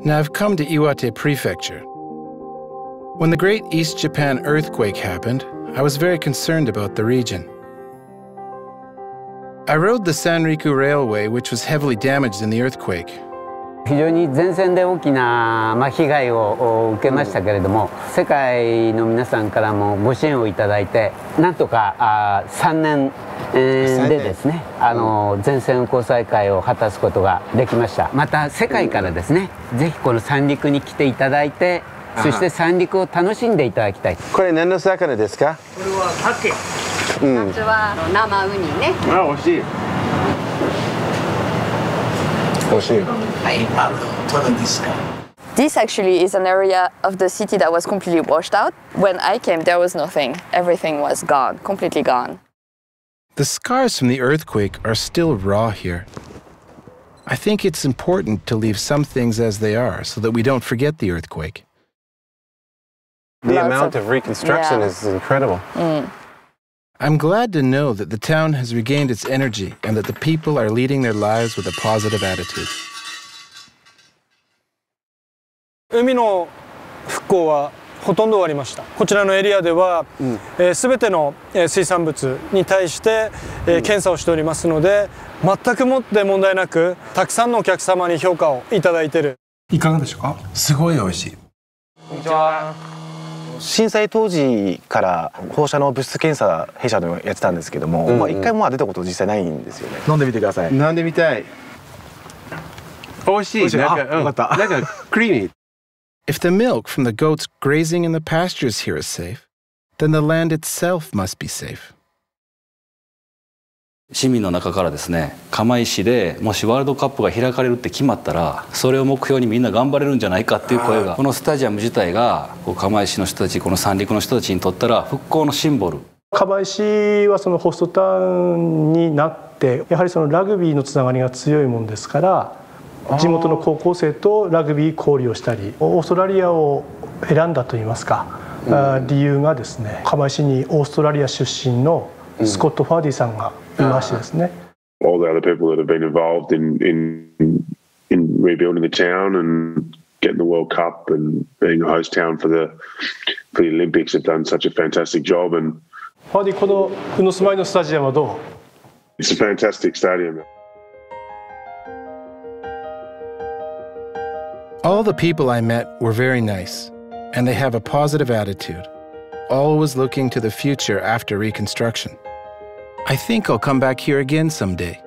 Now I've come to Iwate Prefecture. When the Great East Japan earthquake happened, I was very concerned about the region. I rode the Sanriku Railway, which was heavily damaged in the earthquake. 非常に前線で大きな被害を受けましたけれども、世界の皆さんからもご支援をいただいて、なんとか3年でですね、全線運行再開を果たすことができました。また世界からですね、ぜひこの三陸に来ていただいて、そして三陸を楽しんでいただきたい。 これ何の魚ですか？ これは鮭。 夏は生ウニね。 美味しい。美味しい。 This actually is an area of the city that was completely washed out. When I came, there was nothing. Everything was gone, completely gone. The scars from the earthquake are still raw here. I think it's important to leave some things as they are so that we don't forget the earthquake. The amount of reconstruction is incredible. I'm glad to know that the town has regained its energy and that the people are leading their lives with a positive attitude. 海の復興はほとんど終わりました。こちらのエリアでは、全ての水産物に対して、検査をしておりますので、全くもって問題なく、たくさんのお客様に評価をいただいている。いかがでしょうか？ すごい美味しい。 こんにちは。震災当時から放射能物質検査弊社でやってたんですけども、一回も出たこと実際ないんですよね。飲んでみてください。 飲んでみたい。美味しい。なんかクリーミー。 If the milk from the goats grazing in the pastures here is safe, then the land itself must be safe. 市民の中からですね、釜石でもしワールドカップが開かれるって決まったら、それを目標にみんな頑張れるんじゃないかっていう声が、このスタジアム自体が釜石の人たち、この三陸の人たちにとったら復興のシンボル。 釜石はそのホストタウンになって、やはりそのラグビーのつながりが強いもんですから、地元の高校生とラグビー交流をしたり、オーストラリアを選んだといいますか、理由がですね、釜石にオーストラリア出身のスコット・ファーディさんがいましてですね。 All the other people that have been involved in rebuilding the town and getting the World Cup and being a host town for the Olympics have done such a fantastic job. And ファーディ、この宇野住まいのスタジアムはどう？ It's a fantastic stadium. All the people I met were very nice, and they have a positive attitude, always looking to the future after reconstruction. I think I'll come back here again someday.